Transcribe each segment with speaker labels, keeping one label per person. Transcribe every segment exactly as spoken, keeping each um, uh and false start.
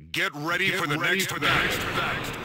Speaker 1: Get ready Get for the ready next for battle. The next battle.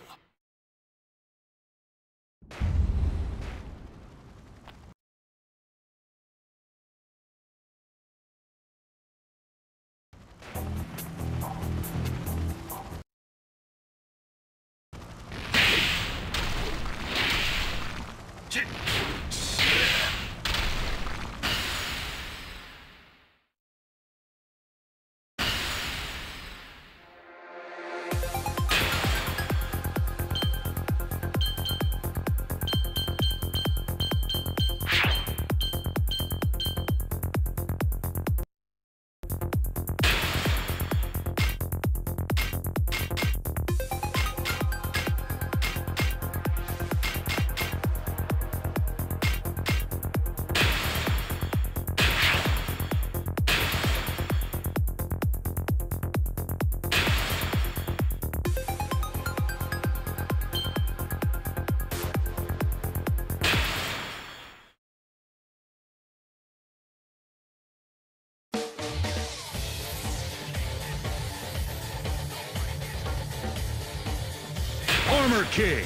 Speaker 1: Armor King.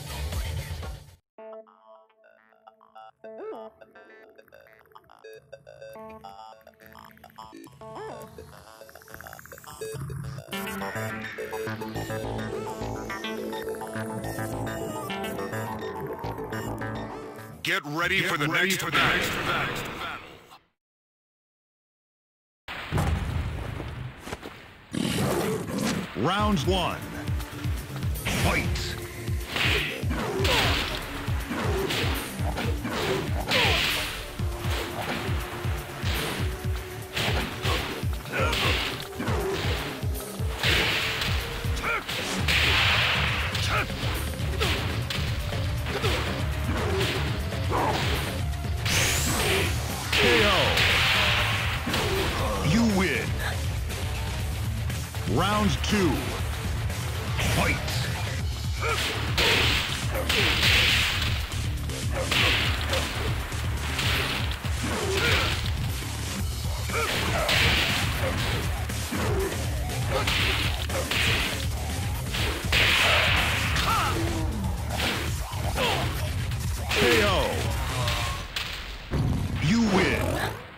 Speaker 1: Get ready Get for the ready next for battle. The next battle. Round one. Fight! K O! You win! Round two. Fight! K O! You win!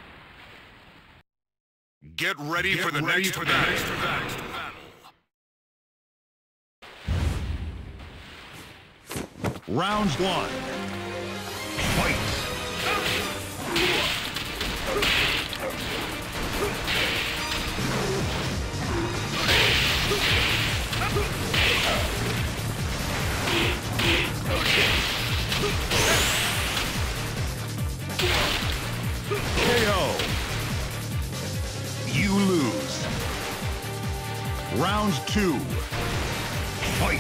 Speaker 1: Get ready Get for the ready next for battle. The next battle. Round one. Fight! K O! You lose. Round two. Fight!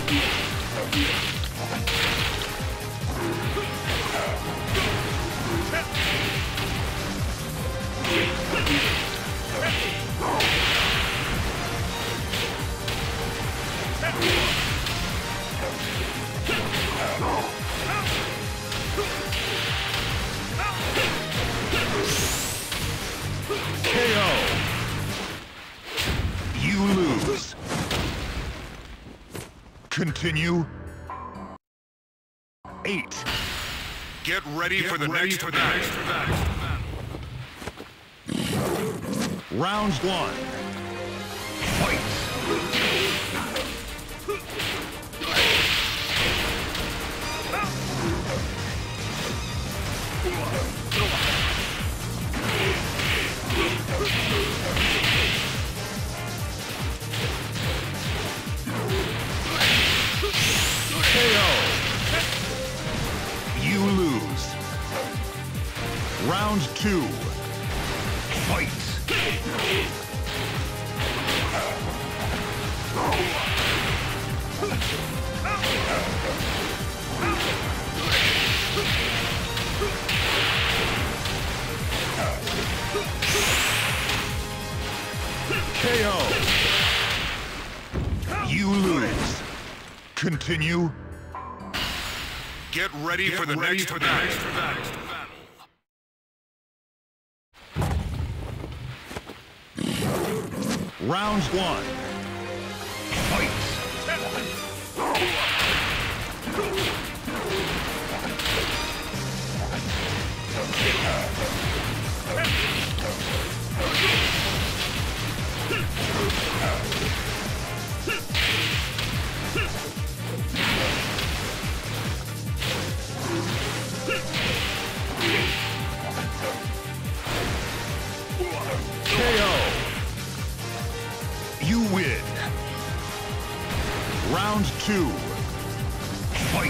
Speaker 1: K O! You lose. Continue. Eight. Get ready Get for the ready next for battle. The battle. Round one. Fight! K O! You lose. Round two. Fight! K O! You lose. Continue. Get ready Get for the ready next for battle. The next battle. Round one. K O. You win. Round two. Fight.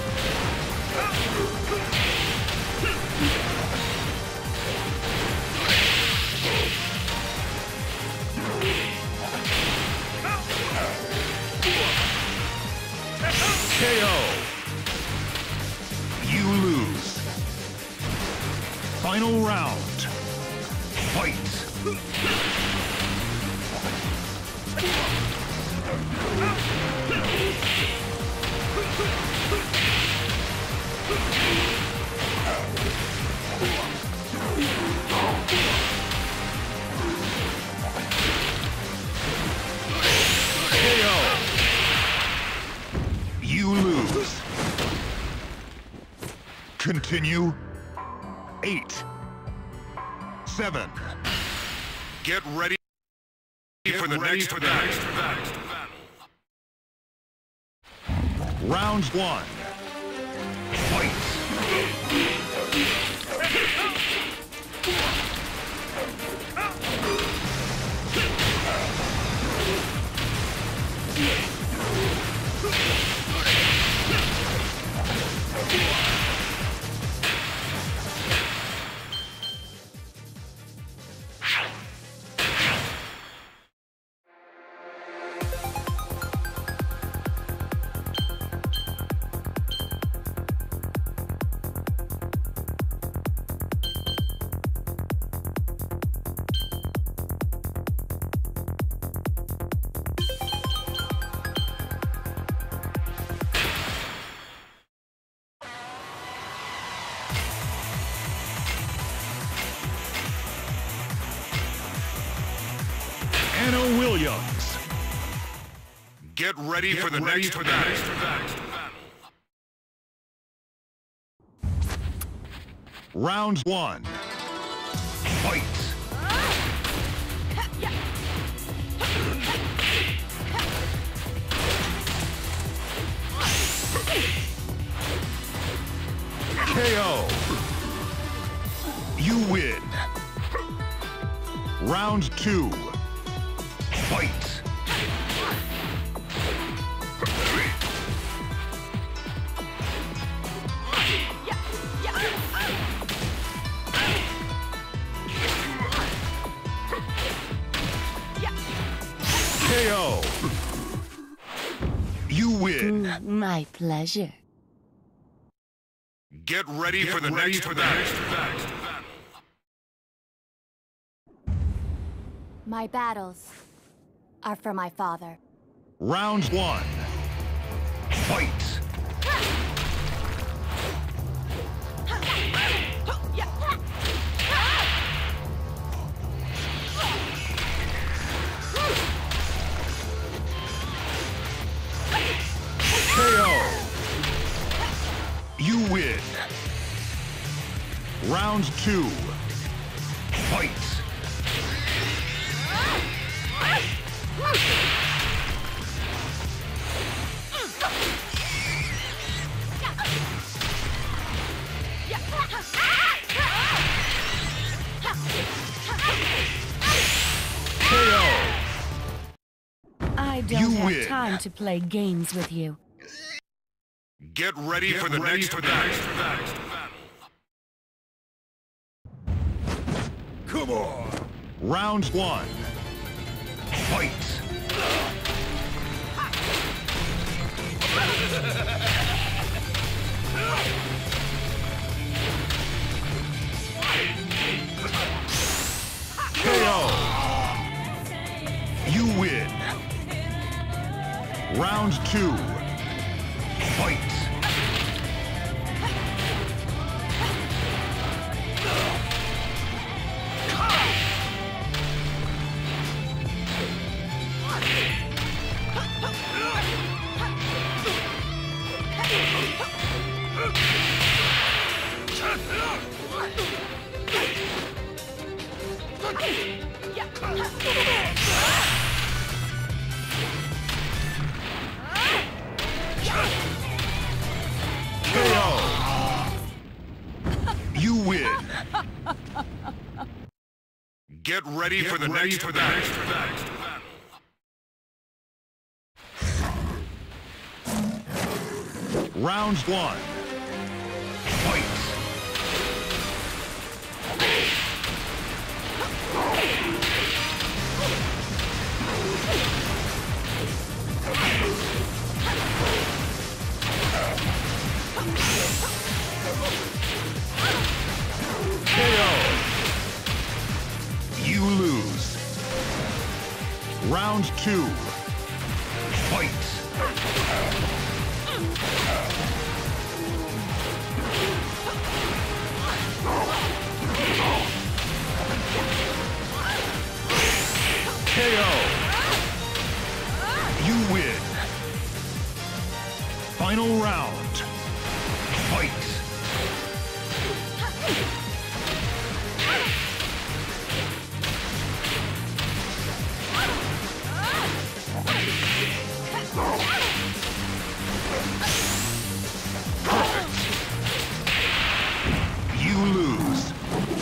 Speaker 1: K O. You lose. Final round. Fight. K O. You lose. Continue. Eight. Seven. Get ready for the next battle. Round one. Fight. Williams. Get ready Get for the ready next for battle. Next battle. Round one. Fight. K O. You win. Round two. Fight! K O! You win!
Speaker 2: Mm, my pleasure.
Speaker 1: Get ready Get for the ready next for battle. battle.
Speaker 3: My battles are for my father.
Speaker 1: Round one. Fight! K O. You win. Round two. Fight!
Speaker 2: I don't
Speaker 1: you
Speaker 2: have
Speaker 1: win.
Speaker 2: time to play games with you.
Speaker 1: Get ready Get for the ready next for battle. Next battle. Come on. Round one. Fight. K O. You win. Round two. Fight. K O. You win. Get ready Get for the ready next for the next battle. Round one. Fight. K O. You lose. Round two. Fight. K O. You win. Final round. Fight. Perfect. You lose.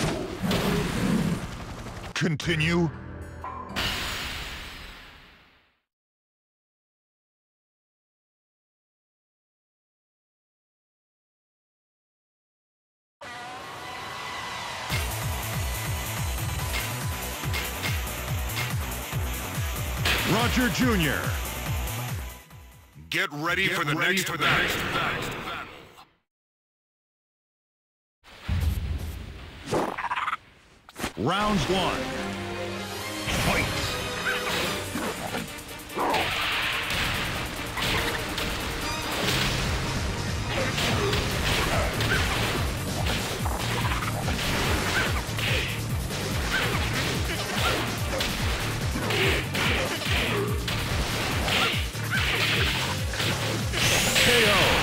Speaker 1: Continue. Roger Junior Get ready Get for the ready next for battle. The next battle. Round one. Fight. K O.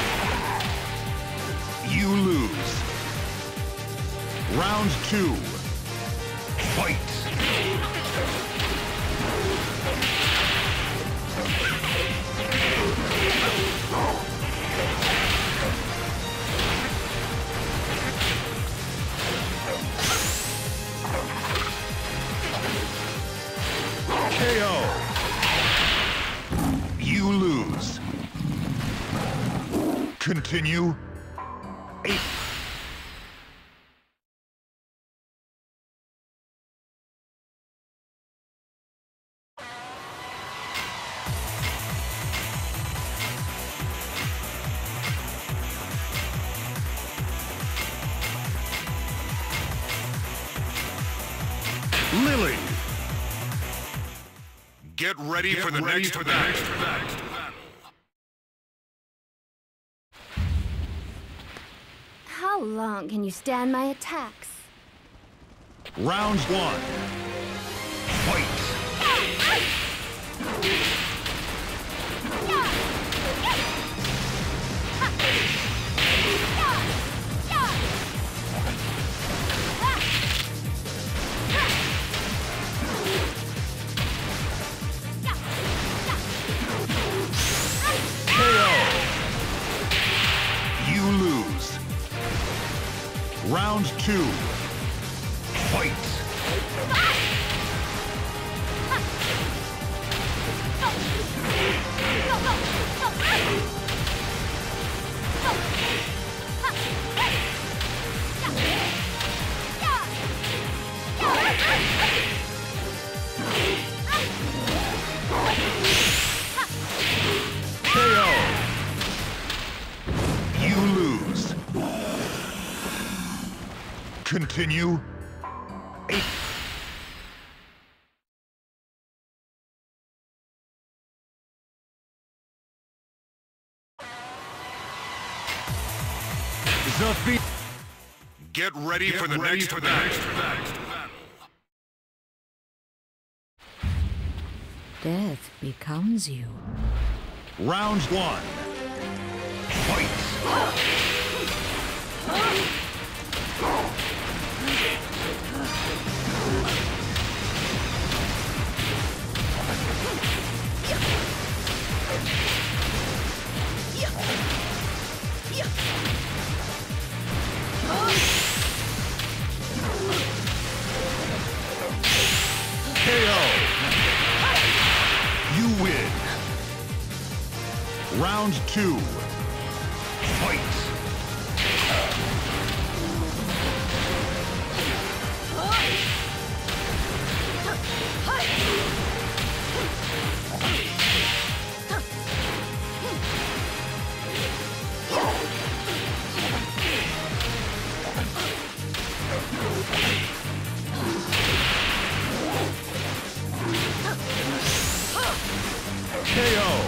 Speaker 1: You lose. Round two. Fight. K O. You lose. Continue. Eight. Lily. Get ready Get for the ready next for battle. The next battle.
Speaker 3: How long can you stand my attacks?
Speaker 1: Round one. Fight. K O. You lose. Round two. Fight. K O. You lose. Continue. Eight. Zuffy. Get ready Get for the ready next for battle. The next battle.
Speaker 2: Death becomes you.
Speaker 1: Round one. Fight. Round two. Fight! K O.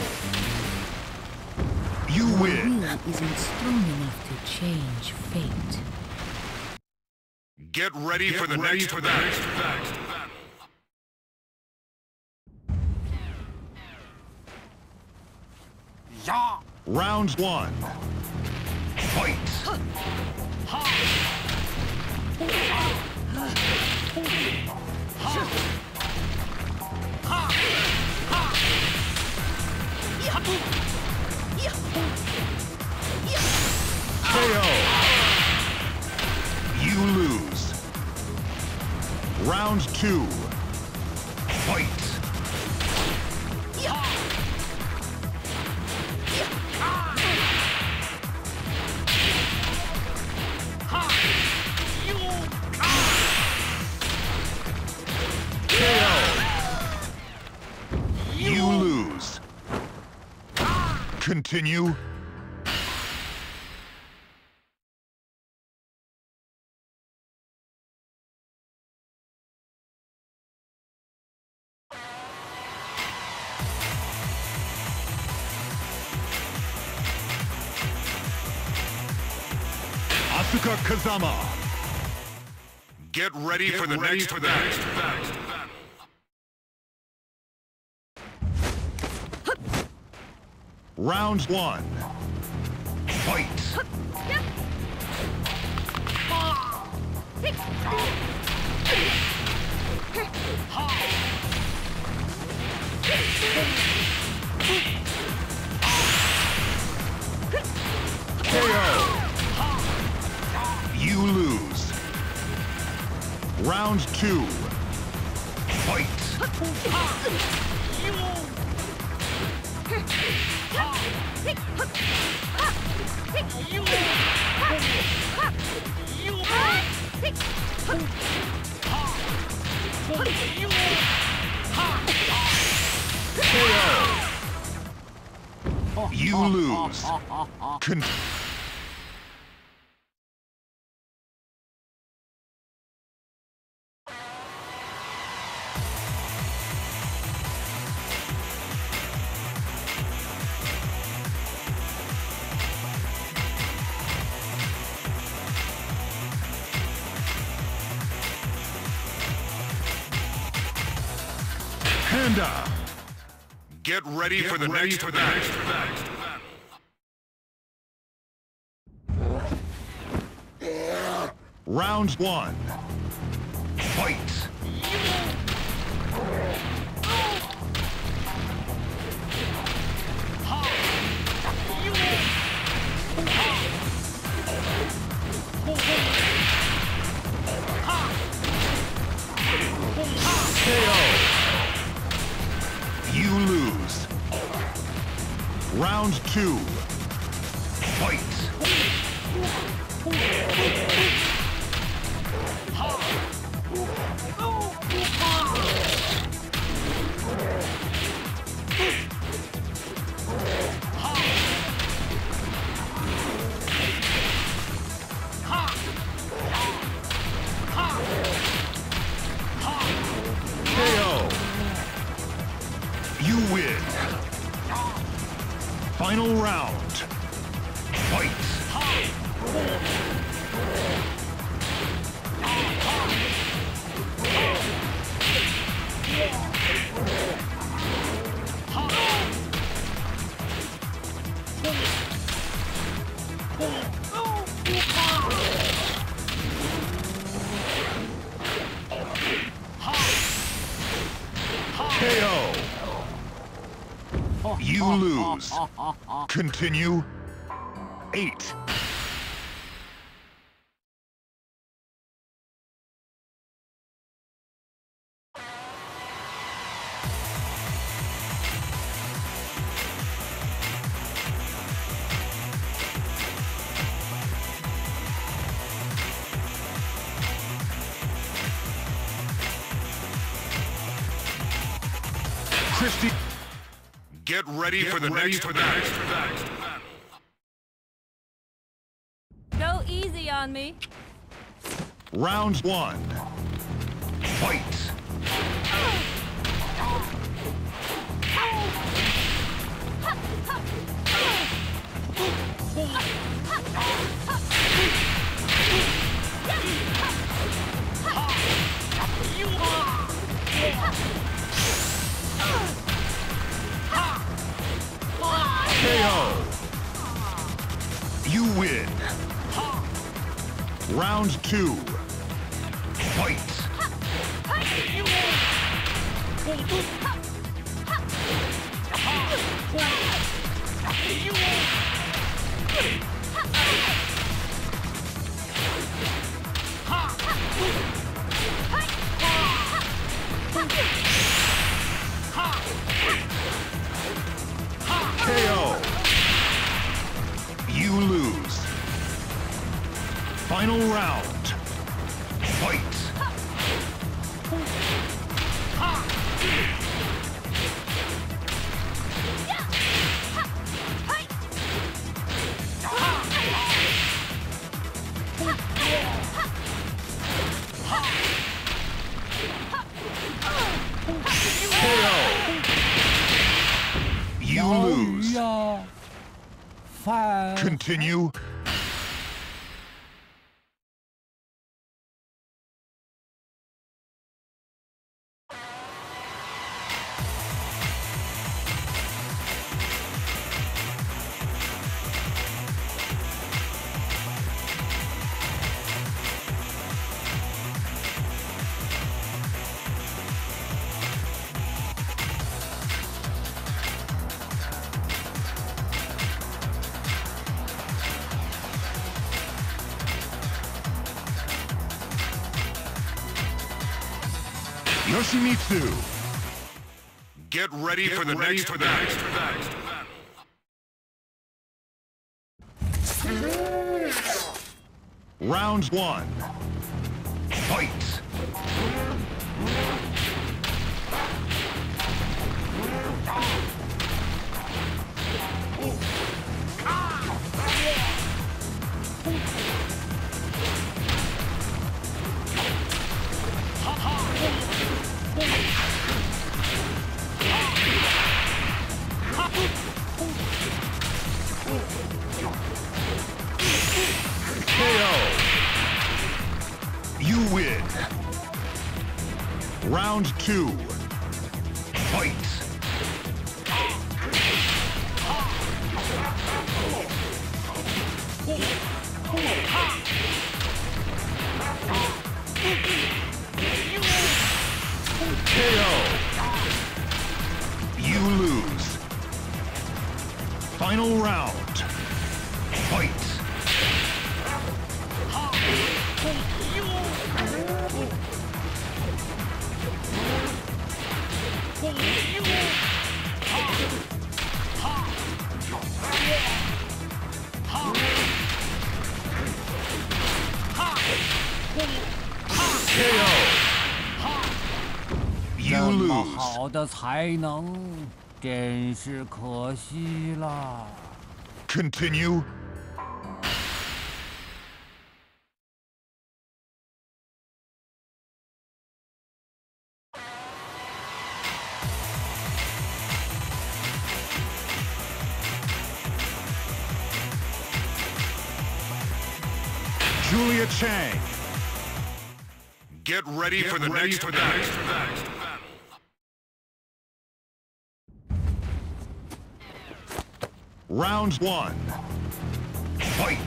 Speaker 1: You win.
Speaker 2: Your will isn't strong enough to change fate.
Speaker 1: Get ready Get for the ready next for the next battle.
Speaker 4: Yeah.
Speaker 1: Round one. Fight. K O. You lose. Round two. Fight. K O. You lose. Continue. Asuka Kazama. Get ready Get for the ready next for the next battle. Round one. Fight. K O. You lose. Round two. Fight. K O. You lose. Con Panda. Get ready Get for the ready next for the next battle. Round one. Fight. K O. You lose. Round two. Fight. K O. You win. Final round. Fight. K O. You lose. Continue. Eight. Christy. Get ready Get for the ready next for the next battle.
Speaker 2: Go easy on me.
Speaker 1: Round one. Fight. K O. You win. Round two. Fight. K O. You lose. Final round. Fight. K O. You lose. Continue. Yoshimitsu. Get ready Get for the ready next for the next battle. Round one. Fight. K O. You win. Round two. Fight. K O. You lose. Final round. Fight. K O. You
Speaker 4: 这么
Speaker 1: lose.
Speaker 4: 好的才能，真是可惜了。
Speaker 1: Continue. Julia Chang. Get ready Get for the ready next for the next battle. Round one. Fight.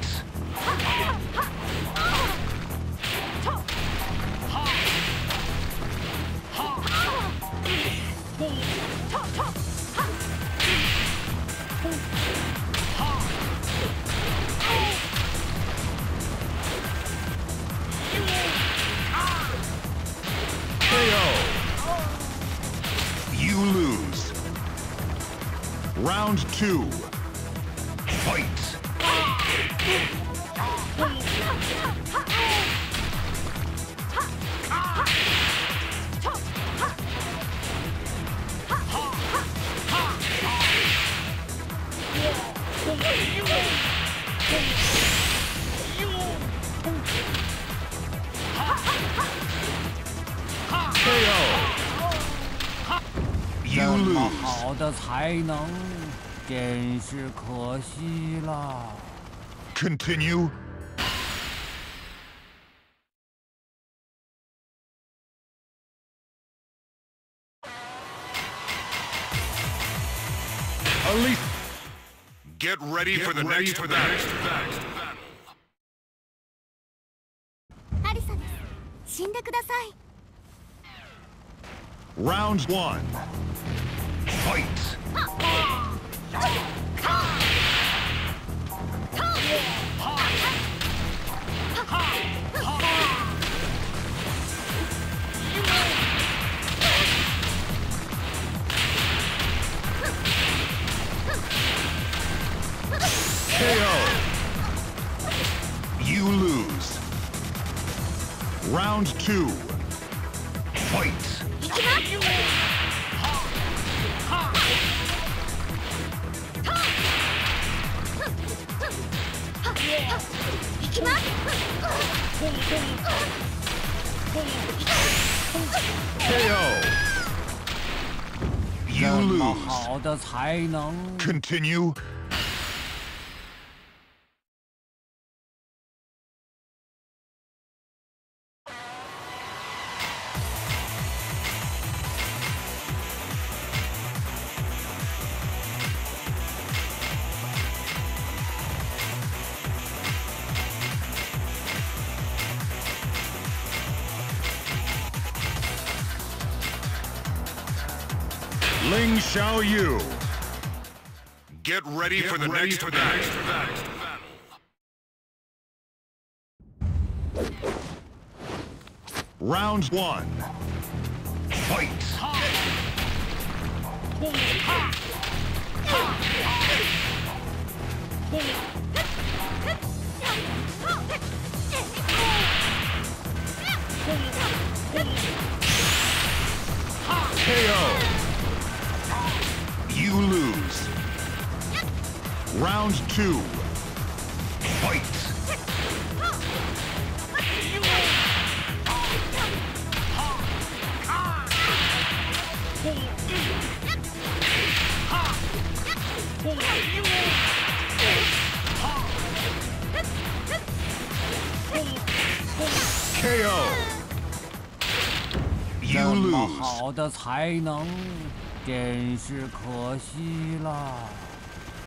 Speaker 1: K O. You lose. Round two. Fight.
Speaker 4: 这
Speaker 1: You
Speaker 4: 么
Speaker 1: lose.
Speaker 4: 好的才能，真是可惜了。
Speaker 1: Continue. Elite. Get ready Get for the ready next for the next battle.
Speaker 3: アリサです。死んでください。
Speaker 1: Round one. Fight. K O. You lose. Round two. Fight.
Speaker 3: 行きます。 行きます。
Speaker 1: K O.
Speaker 4: 这
Speaker 1: You
Speaker 4: 么
Speaker 1: lose.
Speaker 4: 好的才能，
Speaker 1: Continue. Ling Xiaoyu. Get ready Get for the ready next for battle. The next battle. Round one. Fight. K O. You lose. Round two. Fight. K O.
Speaker 4: 这
Speaker 1: You
Speaker 4: 么
Speaker 1: lose.
Speaker 4: 好的才能，真是可惜了。